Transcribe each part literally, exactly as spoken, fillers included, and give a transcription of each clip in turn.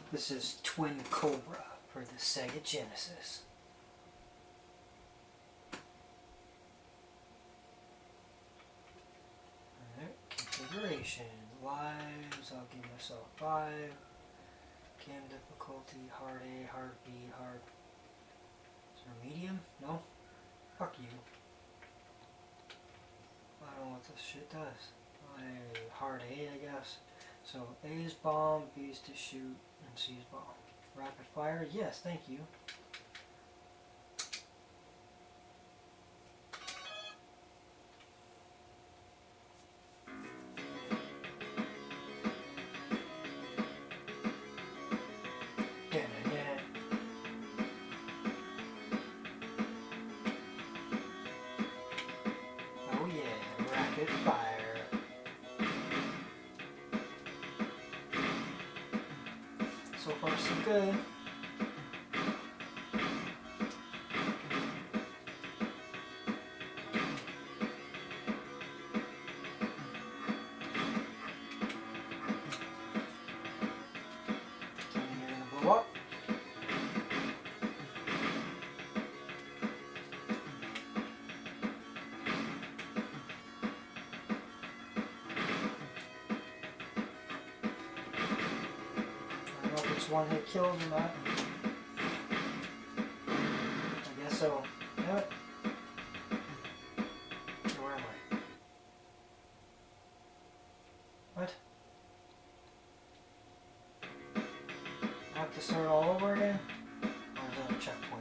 This is Twin Cobra for the Sega Genesis. Alright, configuration. Lives, I'll give myself five. Cam difficulty, hard A, hard B, hard... Is there medium? No? Fuck you. I don't know what this shit does. I, hard A, I guess. So A is bomb, B is to shoot, and C is bomb. Rapid fire? Yes, thank you. Oh yeah, rapid fire. So far so good. Blow up. One hit kills or not. I guess so. Damn it. Where am I? What? I have to start all over again? Or is that a checkpoint?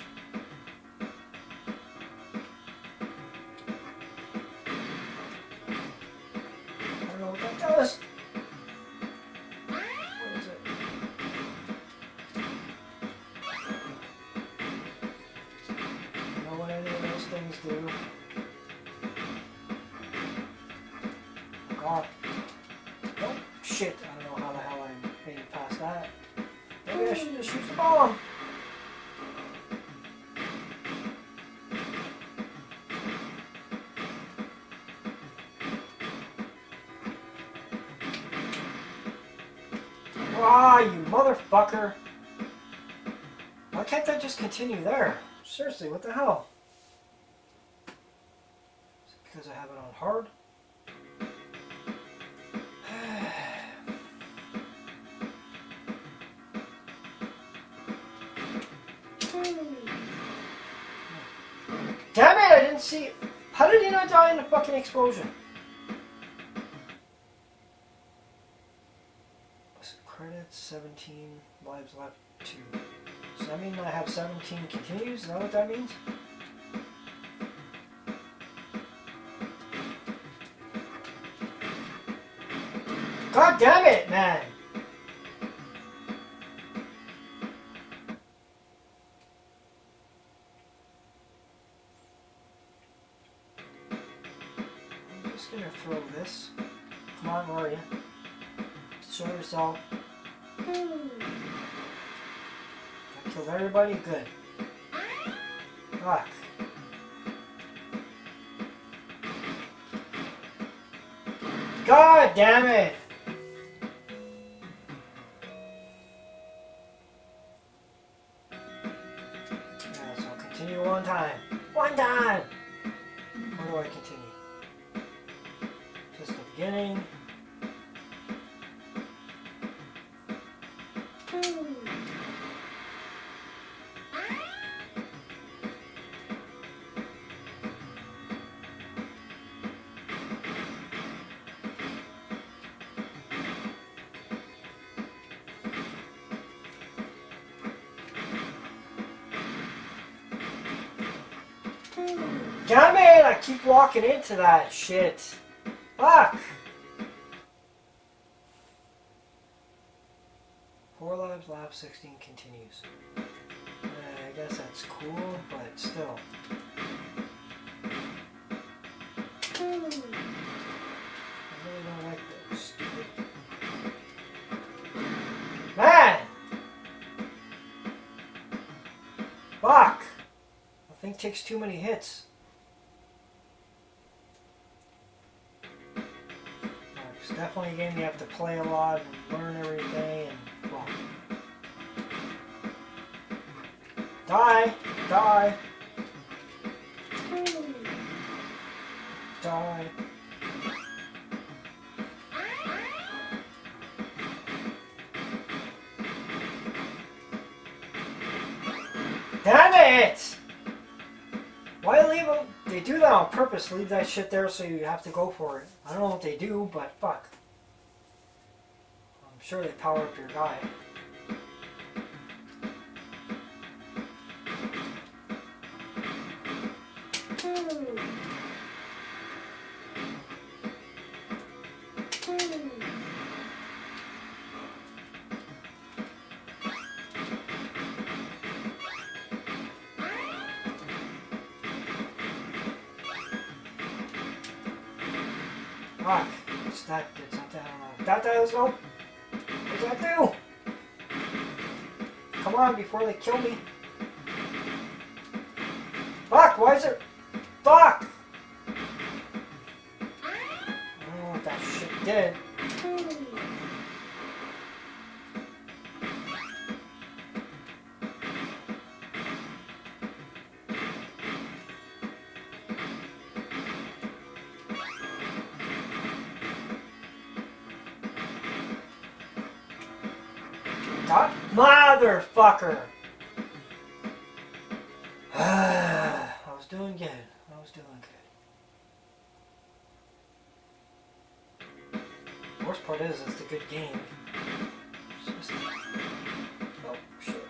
I don't know what that does. Things do. Oh god. Oh shit, I don't know how the hell I made it past that. Maybe I should just shoot the bomb. Ah, you motherfucker. Why can't I just continue there? Seriously, what the hell? Because I have it on hard. Damn it, I didn't see it. How did he not die in the fucking explosion? Credits, seventeen lives left, two. Does that mean I have seventeen continues? Is that what that means? God damn it, man! I'm just gonna throw this. Come on, where are you? Show yourself. I killed everybody? Good. Fuck. God damn it! Continue one time. One time! Where do I continue? Just the beginning. Damn it! I keep walking into that shit. Fuck! Four lives, lap sixteen continues. Uh, I guess that's cool, but still. I really don't like those. Stupid. Man! Fuck! The thing takes too many hits. It's definitely a game you have to play a lot and learn everything and well, Die! Die! Die! Damn it! Why leave them? They do that on purpose, leave that shit there so you have to go for it. I don't know what they do, but fuck. I'm sure they power up your guy. Fuck. What's that? Did something? I don't know. That does no. What does that do? Come on, before they kill me. Fuck, why is it? Fuck! I don't know what that shit did. That motherfucker! I was doing good. I was doing good. The worst part is, it's a good game. It's just... Oh, shit.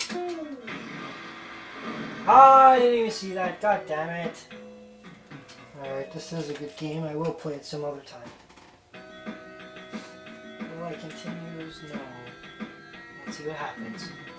Ah, I didn't even see that. God damn it. Alright, this is a good game. I will play it some other time. Will I continue? No. Let's see what happens.